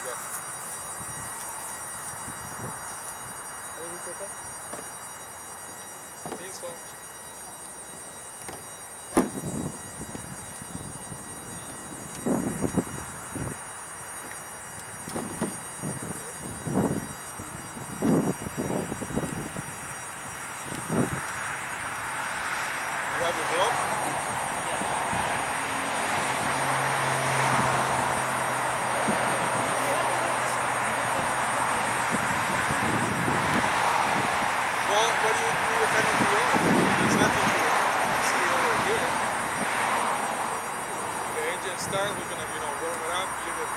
go. I think so. You have your glove? Well, what do you do with anything wrong? There's nothing to see over here. The engine starts, we're gonna, warm it up, leave it,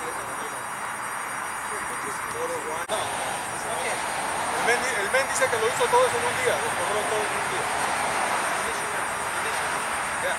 just motor one. No. Okay. El men dice que lo hizo todo eso en un día, lo cobró todo en un día. Yeah.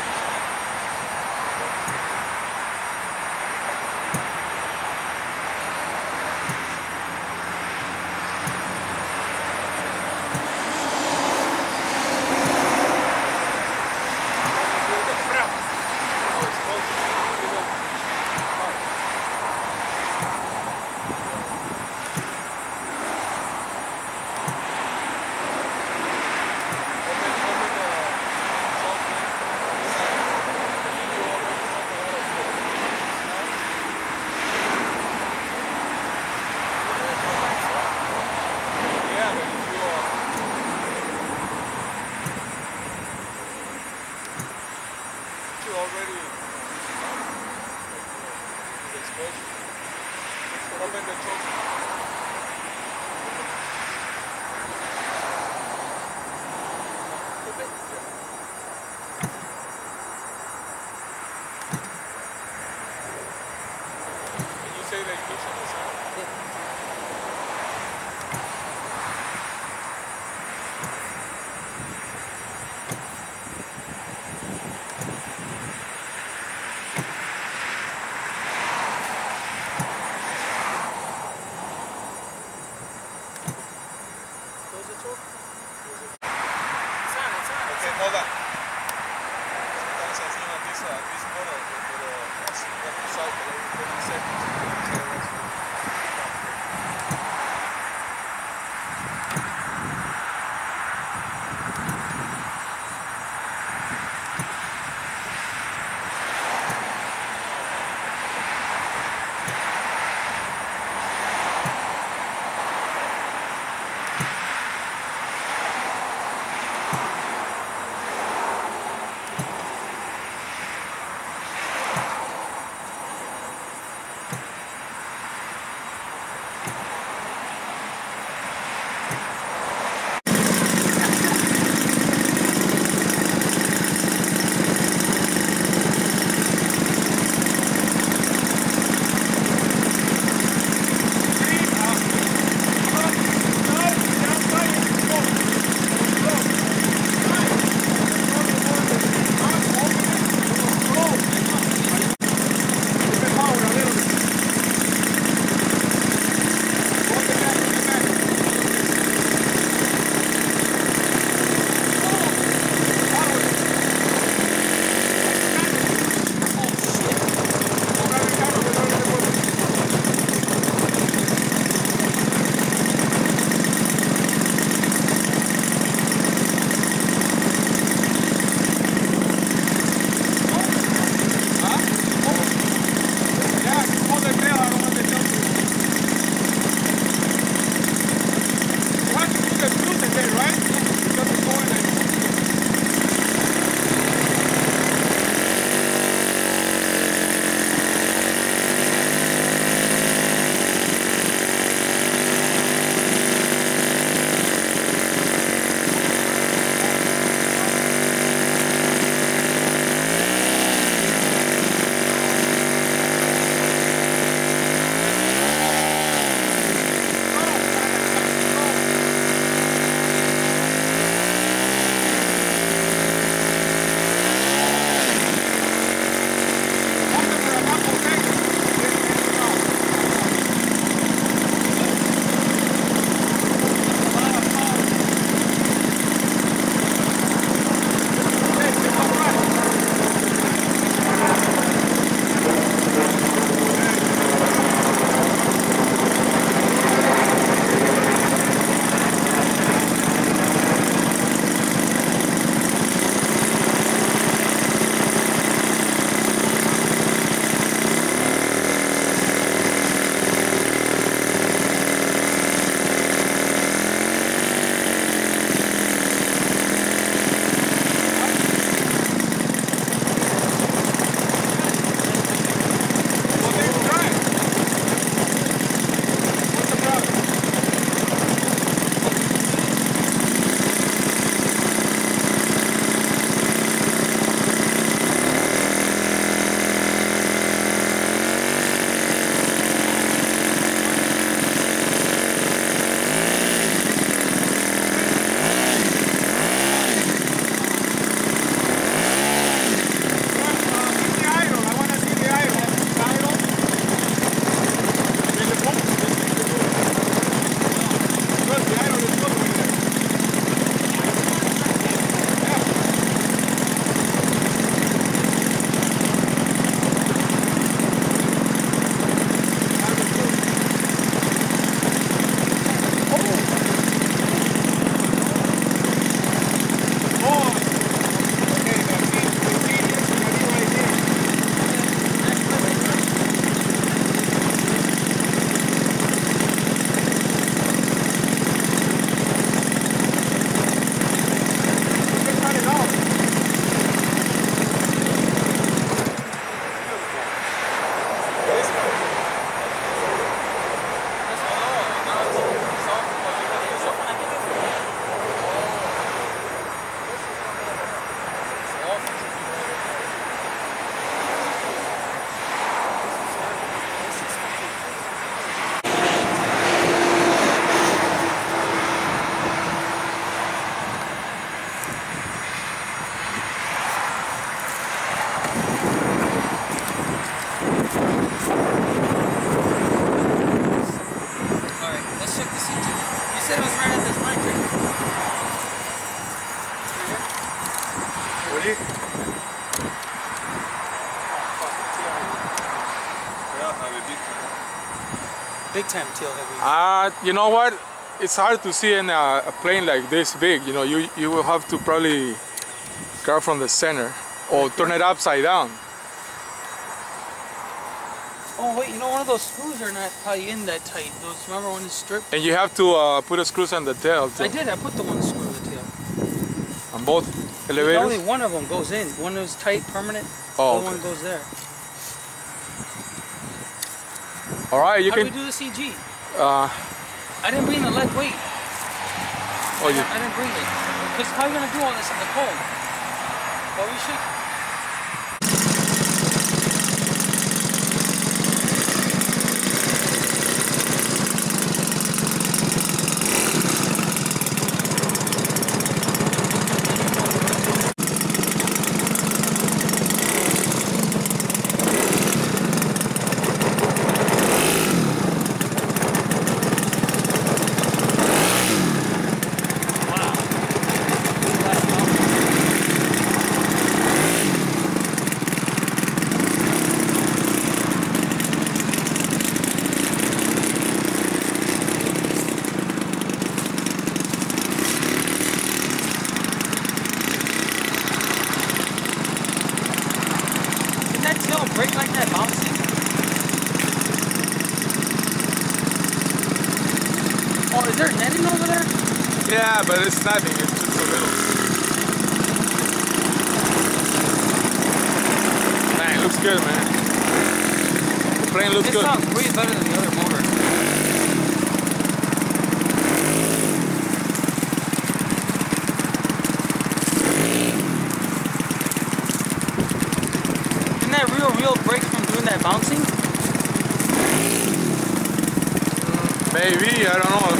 Already the exposure. Open the choke. Open? Yeah. Can you say the ignition is on? Yeah. Okay, hold on. Sometimes I think on this model, but that's 30 seconds. time tail heavy? You know what? It's hard to see in a plane like this big. You know, you will have to probably grab from the center or turn it upside down. Oh wait, you know one of those screws are not probably in that tight. Those, remember when it's stripped? And you have to put the screws on the tail too. I did. I put the one screw in the tail. On both elevators? Only one of them goes in. One is tight, permanent. Oh, the other okay. one goes there. All right, you How can. do we do the CG? I didn't bring the lead weight. Oh, you. I didn't bring it. Because how are you gonna do all this in the cold? Well, we should. Break like that, bouncing. Oh, is there netting over there? Yeah, but it's nothing. It's just a little. Man, it looks good, man. The plane looks good. This sounds way better than the other motor. Real break from doing that bouncing? Maybe, I don't know.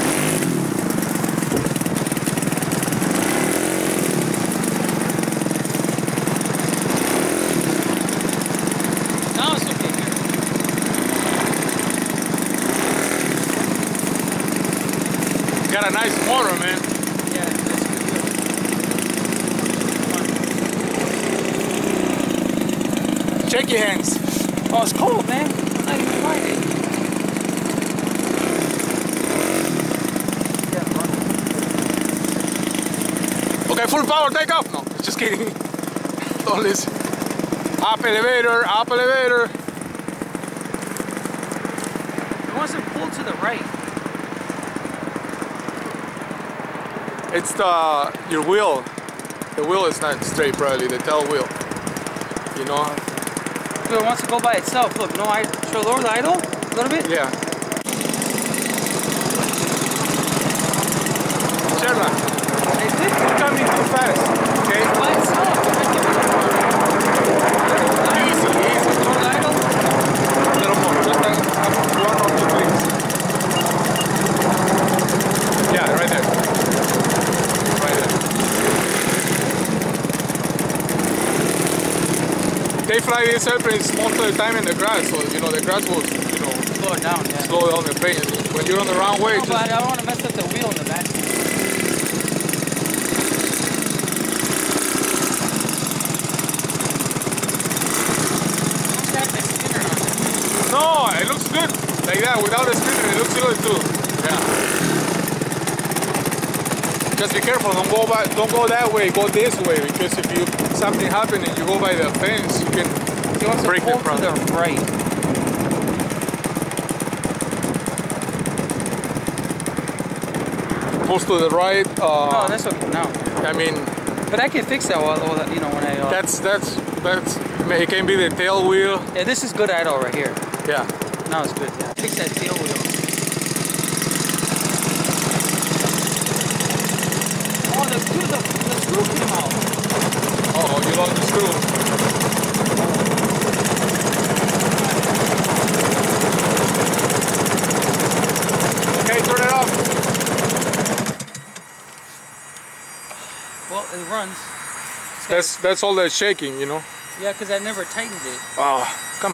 Now it's okay here. Got a nice motor, man. Yeah, that's good. Shake your hands. Oh, it's cold, man. I'm not even riding. Okay, full power, take off. No, just kidding. Don't listen. Up elevator, up elevator. It wants to pull to the right. It's your wheel. The wheel is not straight, probably. The tail wheel. You know? So it wants to go by itself. Look, no, should I lower the idle a little bit? Yeah. Sherla, you're coming too fast, okay? By itself. Easy, easy. Lower the idle? A little more, just one or two clicks. Yeah, right there. Right there. They fly these airplanes most of the time in the grass, so you know the grass will, Slow it down, yeah. slow down the plane. When you're on the wrong way, No, but I don't want to mess up the wheel in the back. no, it looks good like that without the spinner. It looks good too. Yeah. Just be careful. Don't go that way. Go this way, because if something happens and you go by the fence, you can break the front. To the right. Pulls to the right. No, that's okay. No. I mean, but I can fix that while you know when I. that's. It can be the tail wheel. Yeah, this is good idle right here. Yeah. Now it's good. Yeah. Fix that tail wheel. Oh, the screw came out. Oh, you lost the screw. Okay, turn it off. Well, it runs. That's all that shaking, you know. Yeah, because I never tightened it. Oh.